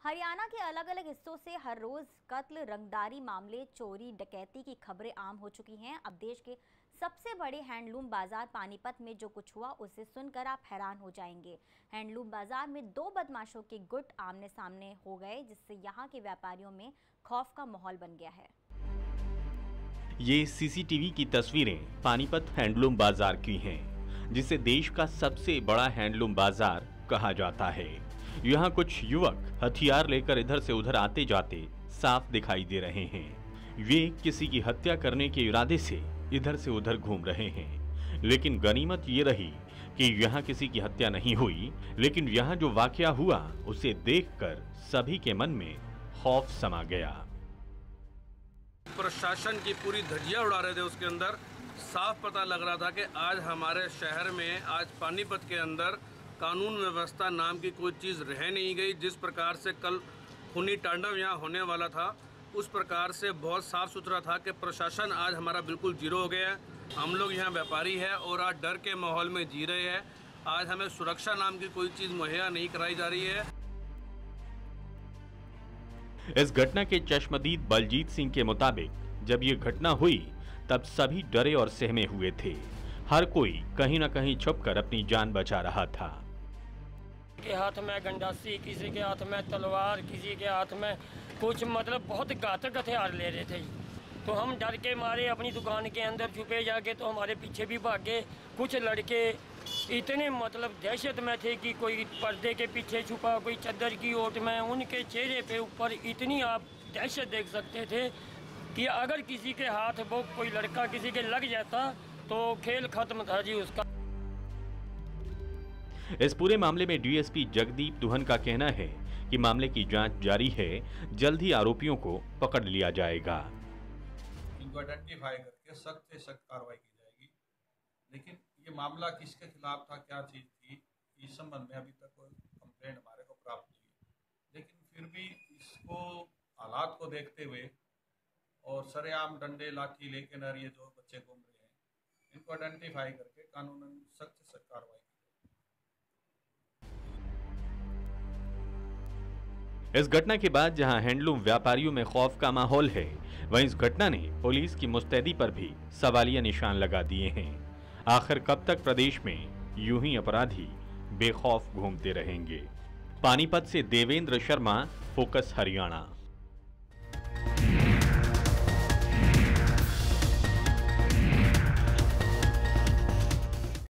हरियाणा के अलग अलग हिस्सों से हर रोज कत्ल, रंगदारी मामले, चोरी, डकैती की खबरें आम हो चुकी हैं। अब देश के सबसे बड़े हैंडलूम बाजार पानीपत में जो कुछ हुआ उसे सुनकर आप हैरान हो जाएंगे। हैंडलूम बाजार में दो बदमाशों के गुट आमने सामने हो गए, जिससे यहाँ के व्यापारियों में खौफ का माहौल बन गया है। ये सीसीटीवी की तस्वीरें पानीपत हैंडलूम बाजार की हैं, जिसे देश का सबसे बड़ा हैंडलूम बाजार कहा जाता है। यहाँ कुछ युवक हथियार लेकर इधर से उधर आते जाते साफ दिखाई दे रहे हैं। वे किसी की हत्या करने के इरादे से इधर से उधर घूम रहे हैं। लेकिन गनीमत ये रही कि यहाँ किसी की हत्या नहीं हुई, लेकिन यहाँ जो वाकया हुआ उसे देखकर सभी के मन में खौफ समा गया। प्रशासन की पूरी धज्जियां उड़ा रहे थे। उसके अंदर साफ पता लग रहा था कि आज हमारे शहर में, आज पानीपत के अंदर कानून व्यवस्था नाम की कोई चीज़ रह नहीं गई। जिस प्रकार से कल खूनी तांडव यहाँ होने वाला था, उस प्रकार से बहुत साफ सुथरा था कि प्रशासन आज हमारा बिल्कुल जीरो हो गया है। हम लोग यहाँ व्यापारी हैं और आज डर के माहौल में जी रहे हैं। आज हमें सुरक्षा नाम की कोई चीज़ मुहैया नहीं कराई जा रही है। इस घटना के चश्मदीद बलजीत सिंह के मुताबिक जब ये घटना हुई तब सभी डरे और सहमे हुए थे। हर कोई कहीं न कहीं छुपकर अपनी जान बचा रहा था। के हाथ में गंडासी, किसी के हाथ में तलवार, किसी के हाथ में कुछ बहुत घातक हथियार ले रहे थे। तो हम डर के मारे अपनी दुकान के अंदर छुपे जाके, तो हमारे पीछे भी भागे। कुछ लड़के इतने दहशत में थे कि कोई पर्दे के पीछे छुपा, कोई चादर की ओट में। उनके चेहरे पे ऊपर इतनी आप दहशत देख सकते थे कि अगर किसी के हाथ वो कोई लड़का किसी के लग जाता तो खेल खत्म था जी उसका। इस पूरे मामले में डीएसपी जगदीप दुहन का कहना है कि मामले की जांच जारी है, जल्द ही आरोपियों को पकड़ लिया जाएगा। इनको आइडेंटिफाई करके सख्त से सख्त कार्रवाई की जाएगी। लेकिन ये मामला किसके खिलाफ था, क्या चीज थी, इस संबंध में अभी तक कोई कंप्लेंट हमारे को प्राप्त नहीं है। लेकिन फिर भी इसको हालात को देखते हुए और सरेआम डंडे लाठी लेके न ये जो बच्चे घूम रहे हैं, इनको आइडेंटिफाई करके कानूनन सख्त से सख्त कार्रवाई। इस घटना के बाद जहां हैंडलूम व्यापारियों में खौफ का माहौल है, वहीं इस घटना ने पुलिस की मुस्तैदी पर भी सवालिया निशान लगा दिए हैं। आखिर कब तक प्रदेश में यूं ही अपराधी बेखौफ घूमते रहेंगे? पानीपत से देवेंद्र शर्मा, फोकस हरियाणा।